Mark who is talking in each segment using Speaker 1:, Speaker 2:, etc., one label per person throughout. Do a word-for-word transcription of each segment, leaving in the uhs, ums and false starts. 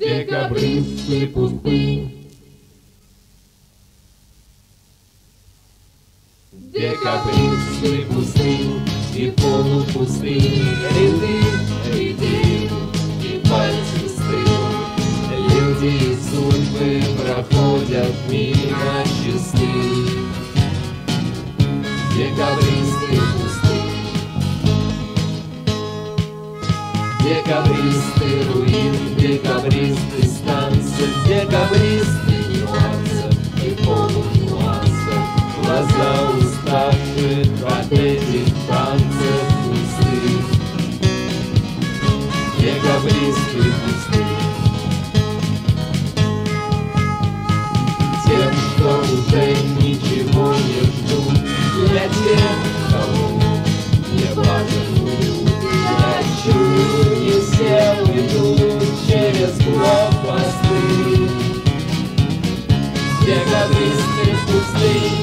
Speaker 1: декабристы пустынь. Декабристы пустынь и полупустынь, ряды, ряды и пальцы стыл. Люди и судьбы проходят мимо чисты. Декабристы пустынь, декабристы руин, декабристы станций, декабристы нюансов и полунюансов. Глаза уставших от этих танцев пустых. Декабристы пустых. Тем, что уже ничего не ждут, для тех, кого не важен уют. Я чую, не все уйдут через блокпосты. Декабристы пустых.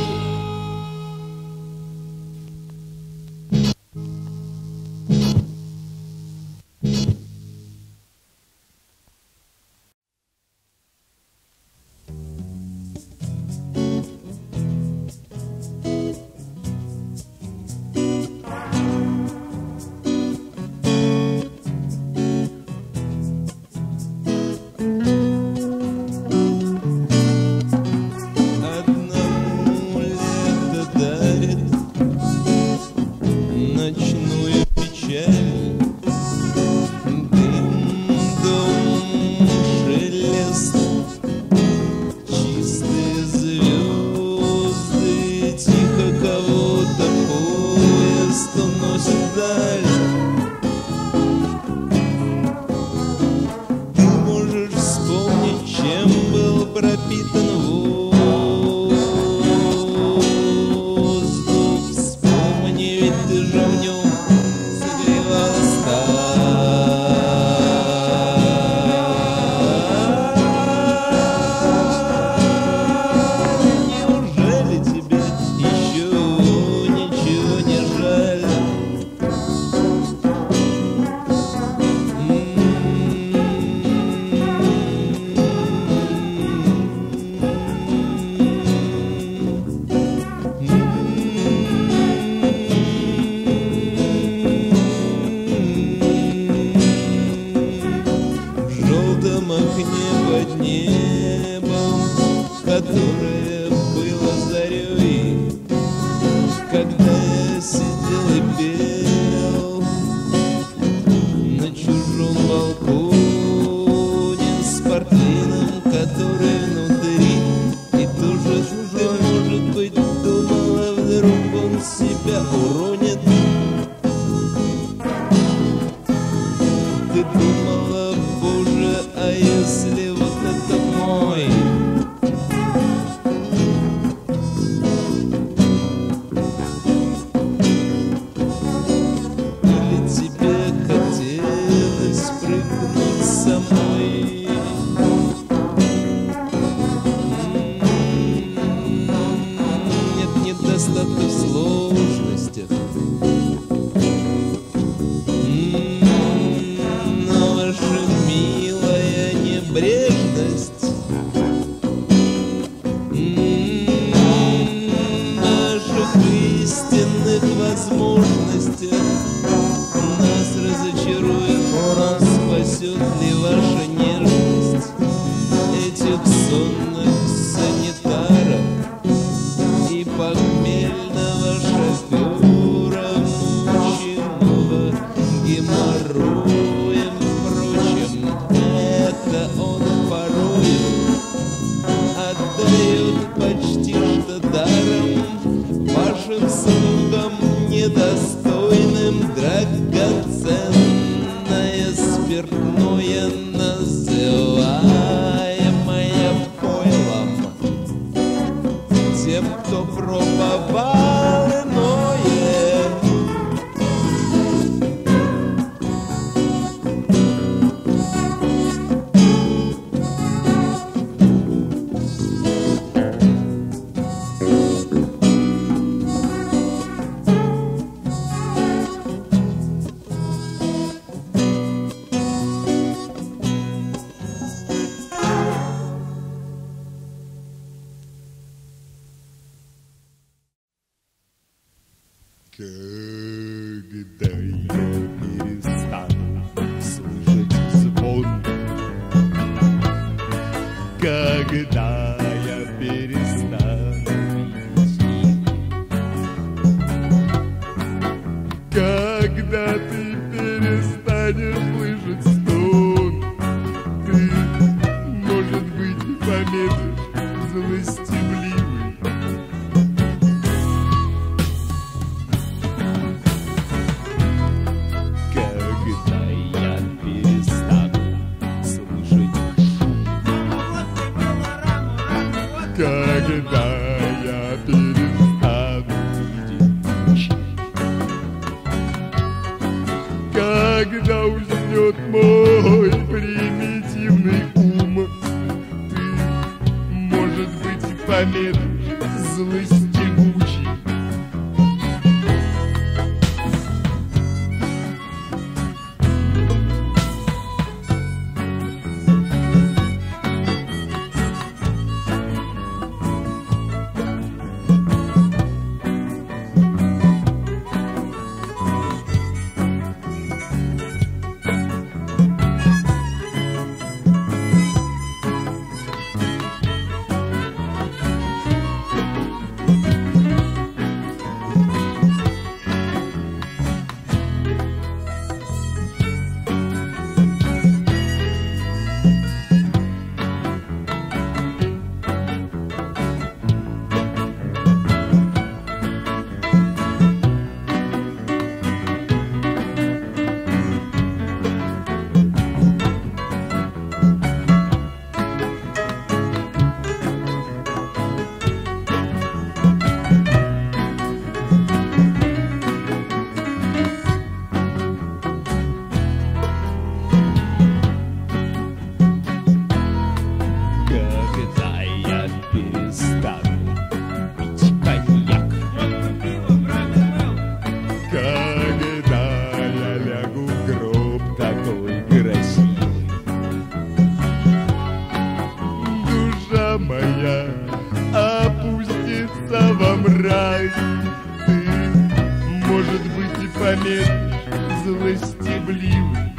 Speaker 2: темперамент злостебливый.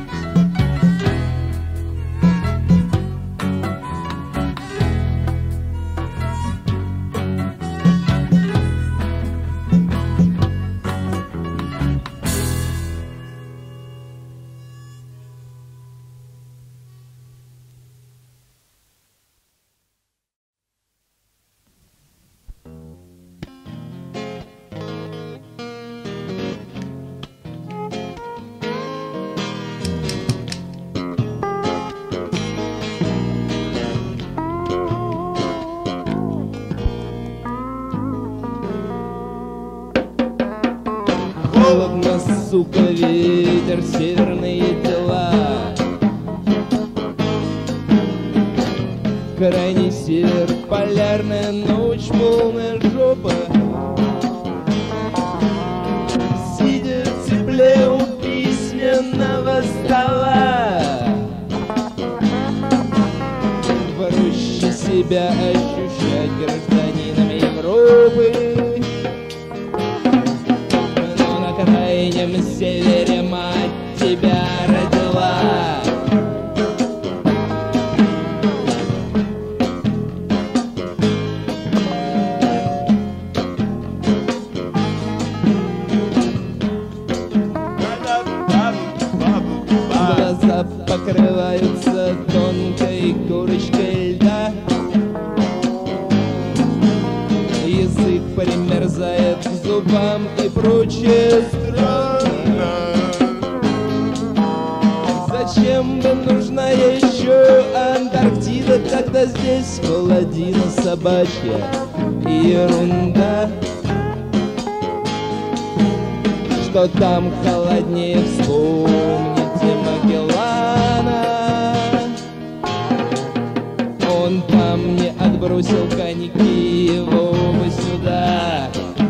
Speaker 1: Холодно, сука, ветер, северные дела. Крайний север, полярная ночь, полная жопа. Сидя в тепле у письменного стола, проще себя ощущать гражданином Европы. На крайнем севере мать тебя родила. Глаза покрываются тонкой корочкой льда. Язык примерзает к зубам и прочее странно. Зачем бы нужна еще Антарктида, когда здесь холодина собачья и ерунда? Что там холоднее, вспомните Магеллана. Он по мне отбросил коньки, его бы сюда.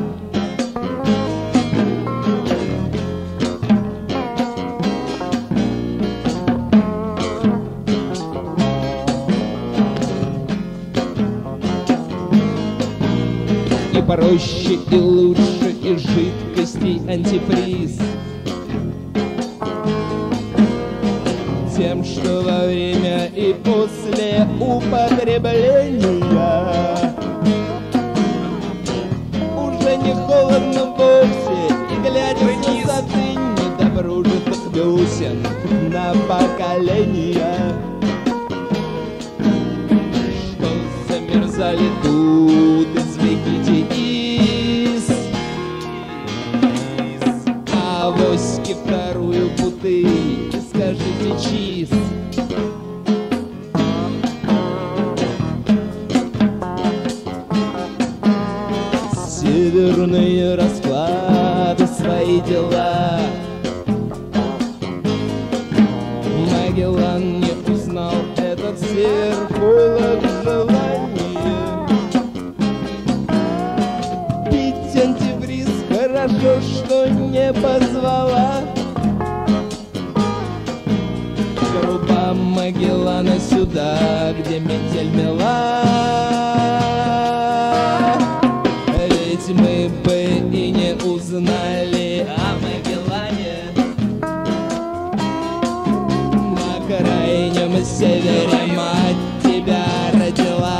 Speaker 1: И проще, и лучше, и жидкостей антифриз. Тем, что во время и после употребления уже не холодно вовсе, и глядя с высоты недоброжитых весен на поколения, что замерзали тут, извлеките из авоськи вторую бутыль. Скажите чиз. Северные расклады, свои дела. Магеллан не узнал этот север, холод, желание пить антифриз. Хорошо, что не позвала группа Магеллана сюда, где метель мела. Ведь мы бы и не узнали о Магеллане на крайнем севере мать тебя родила.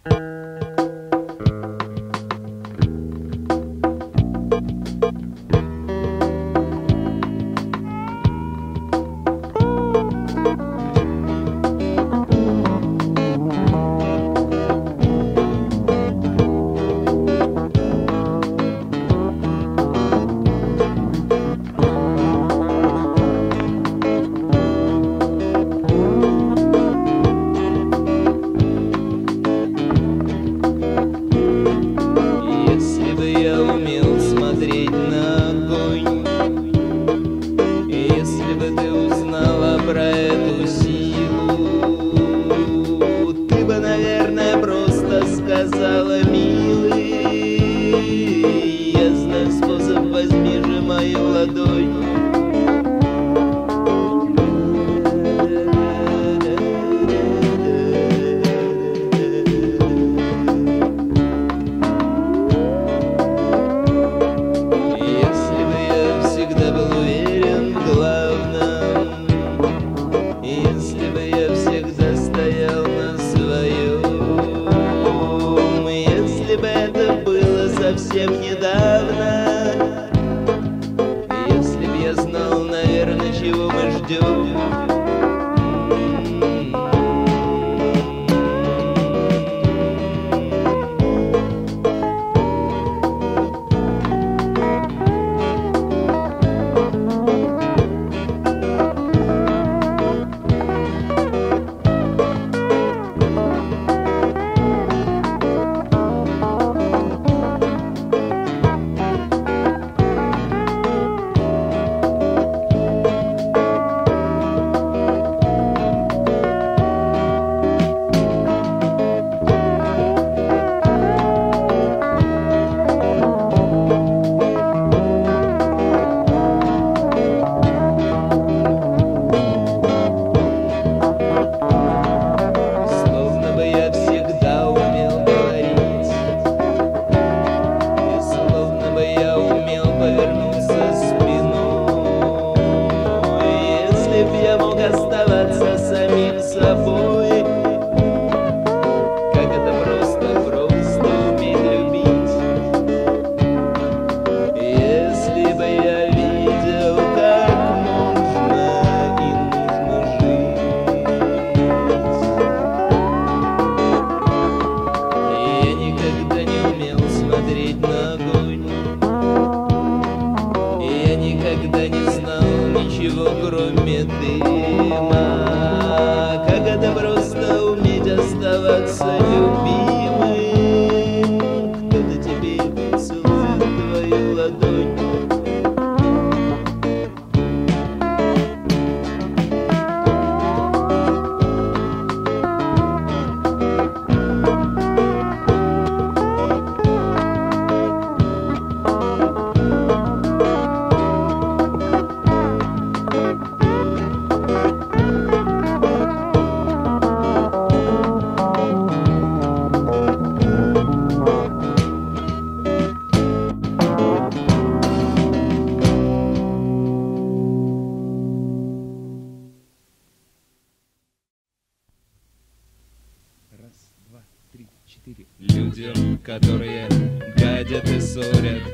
Speaker 2: Людям, которые гадят и ссорят,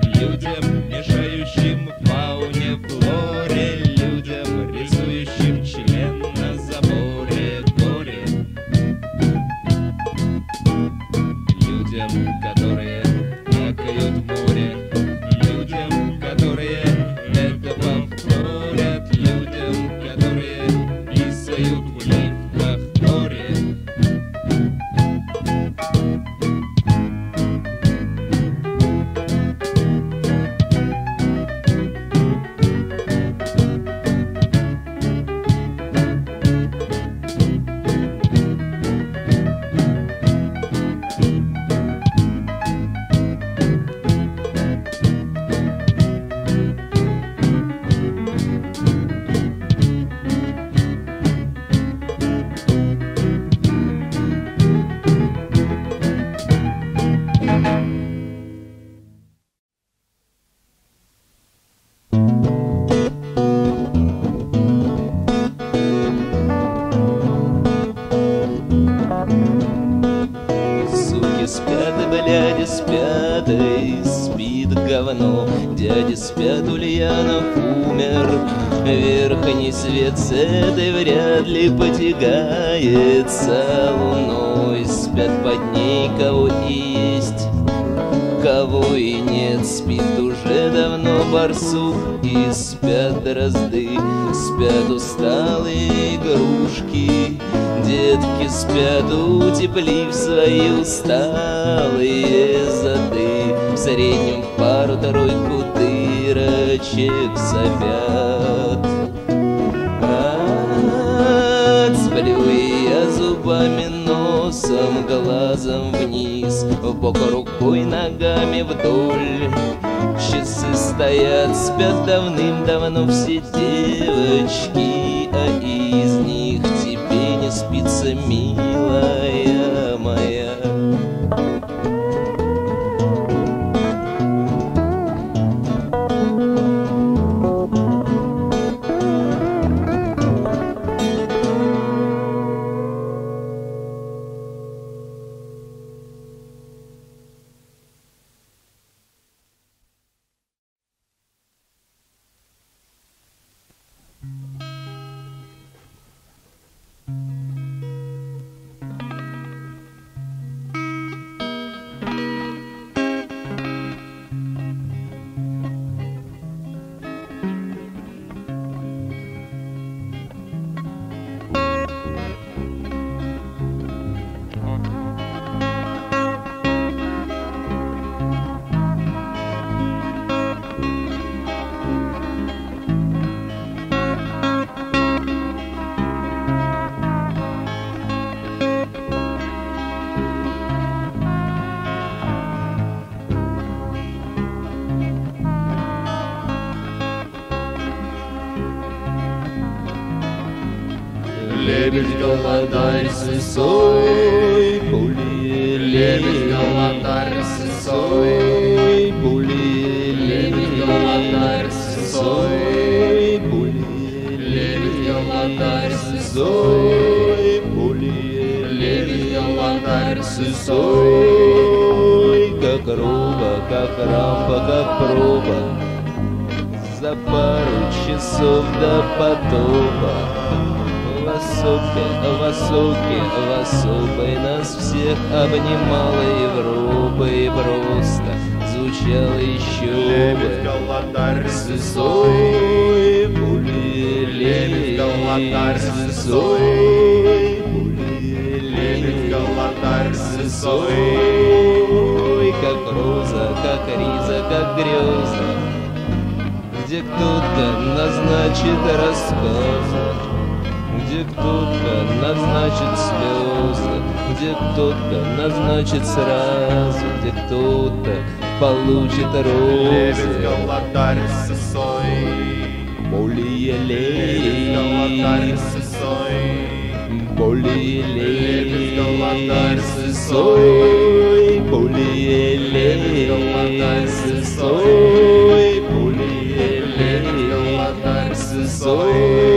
Speaker 2: людям, мешающим фауне, флоре, людям, рисующим член на заборе, горе. Людям, которые плакают в море, людям, которые это повторят, людям, которые писают в лифтах в море.
Speaker 3: спят, бляди спят, и спит говно. Дядя спят, Ульянов умер, верхний свет с этой вряд ли потягается луной. Спят под ней кого и есть, кого и нет. Спит уже давно барсук, и спят дрозды, спят усталые игрушки. Детки спят, утеплив свои усталые зады. В среднем пару-тройку дырочек сопят. Сплю и я зубами, носом, глазом вниз, в бок рукой, ногами вдоль. Часы стоят, спят давным-давно все девочки, а из них тебе не спится, милая моя.
Speaker 2: Лебедь, голодарь, сысой,
Speaker 3: пули,
Speaker 2: лебедь, голодарь, сысой,
Speaker 3: пули,
Speaker 2: лебедь, голодарь, сысой,
Speaker 3: пули,
Speaker 2: лебедь, голодарь, сысой,
Speaker 3: пули,
Speaker 2: лебедь, голодарь, сысой.
Speaker 3: как роба, как рампа, как проба, за пару часов до потопа. В осоке, в осоке, в особой нас всех обнимала Европа, и просто звучало еще
Speaker 2: Лебедь,
Speaker 3: бы.
Speaker 2: голодарь,
Speaker 3: Сысой, пули,
Speaker 2: лебедь, голодарь,
Speaker 3: сысой, пули,
Speaker 2: лебедь, голодарь, сысой.
Speaker 3: Ой, как роза, как риза, как греза, где кто-то назначит рассказы, где кто-то назначит слезы, где кто-то назначит сразу, где кто-то получит
Speaker 2: Лебедь,
Speaker 3: розы.
Speaker 2: голодарь, сысой,
Speaker 3: Более
Speaker 2: лебедь, голодарь,
Speaker 3: лей,
Speaker 2: сысой,
Speaker 3: более
Speaker 2: лебедь, голодарь,
Speaker 3: лей,
Speaker 2: сысой,
Speaker 3: более
Speaker 2: лебедь, голодарь,
Speaker 3: лей,
Speaker 2: сысой,
Speaker 3: более
Speaker 2: лебедь, голодарь, сысой.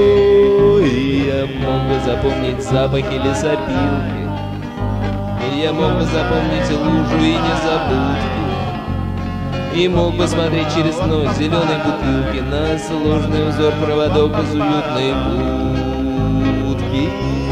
Speaker 3: И я мог бы запомнить запахи лесопилки, и я мог бы запомнить лужу и незабудки, и мог бы смотреть через дно зеленой бутылки на сложный узор проводов из уютной будки.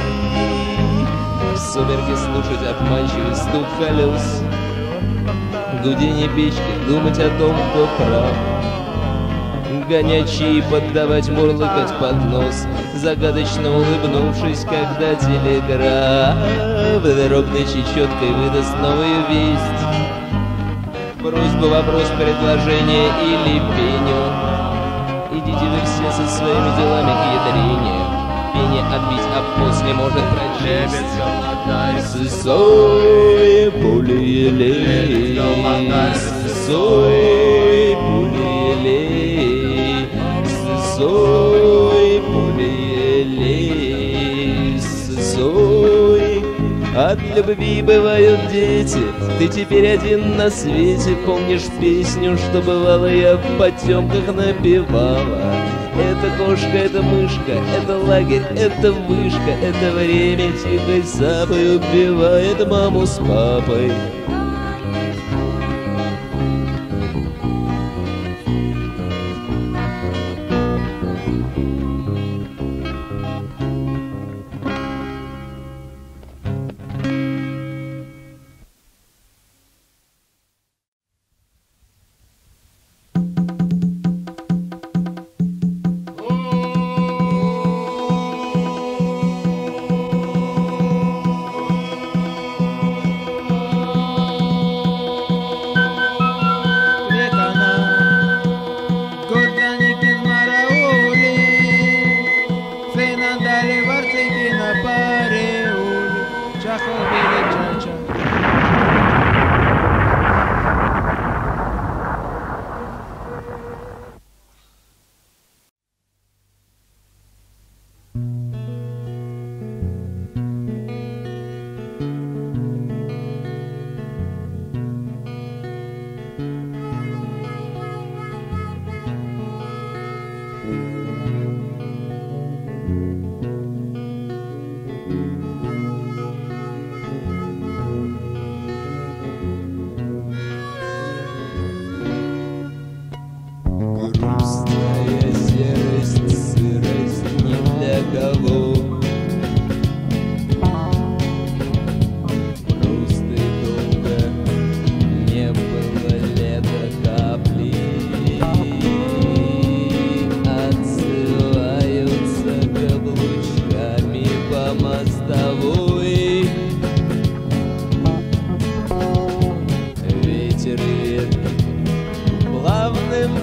Speaker 3: В сумерки слушать обманчивый стук колес, гудение печки, думать о том, кто прав, гонять чаи, поддавать, мурлыкать под нос, загадочно улыбнувшись, когда телеграф дробной чечеткой выдаст новую весть. Просьба, вопрос, предложение или пеню. Идите вы все со своими делами к ядрине. Пение отбить, а после может
Speaker 2: Лебедь,
Speaker 3: прочесть.
Speaker 2: голодарь,
Speaker 3: Сысой, пули,
Speaker 2: лебедь, голодарь,
Speaker 3: сысой, пули, лей, сысой, пули, лей, сысой. От любви бывают дети, ты теперь один на свете. Помнишь песню, что бывало я в потемках напевала? Это кошка, это мышка, это лагерь, это вышка, это время тихой сапой убивает маму с папой.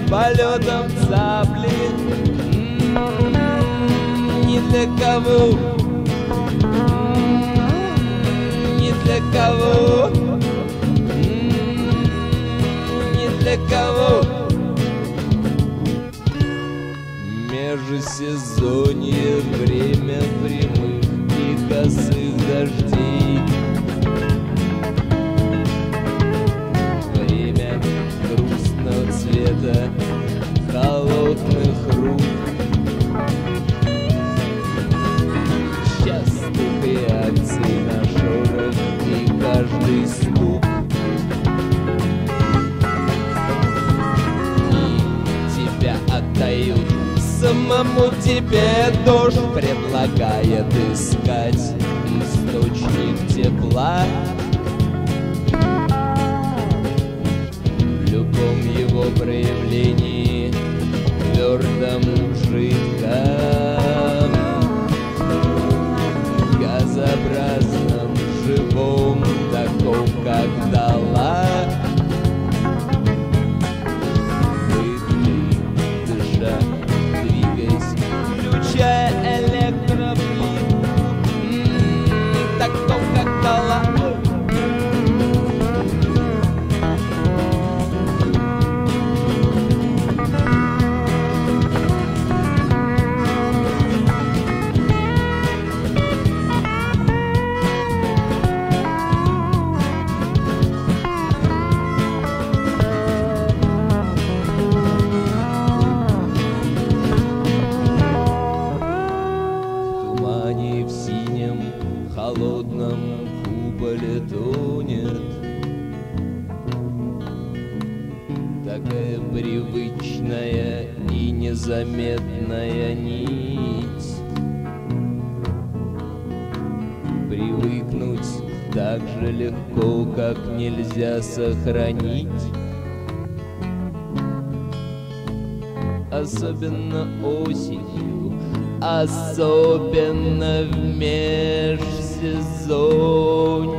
Speaker 3: полетом цапли. М-м-м, ни для кого, м-м-м, ни для кого, м-м-м, ни для кого. Межсезонье, время прямых и косых дождей, время грустного цвета холодных рук, частых реакций на шорох и каждый стук. И тебя отдают самому тебе, дождь предлагает искать источник тепла. В любом его проявлении, твердом, жидком, газообразном, живом, таком, как дала. Электроплитку, м-м, таков, как дала. Холодном куполе тонет такая привычная и незаметная нить. Привыкнуть так же легко, как нельзя сохранить. Особенно осенью, особенно в межсезонье.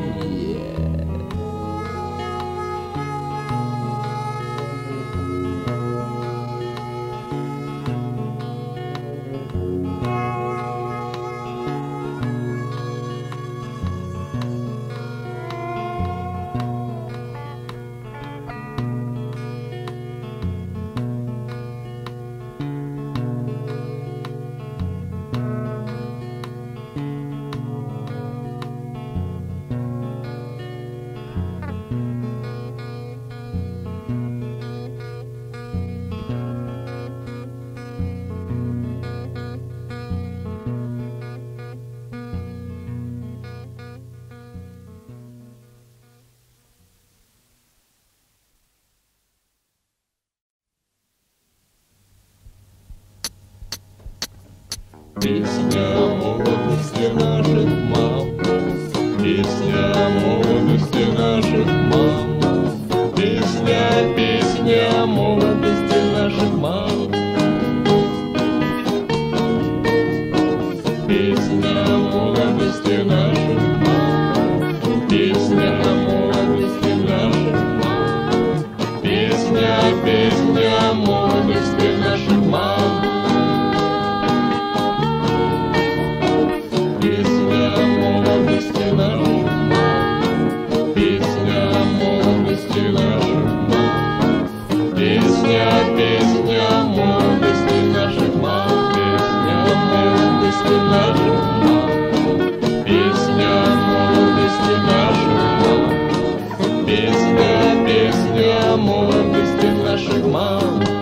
Speaker 3: Песня о молодости наших мам, песня о молодости наших мам, песня, песня о молодости наших мам, песня о молодости наших мам, песня о молодости наших мам, песня, песня о молодости наших мам. Песня, песня о молодости наших мам.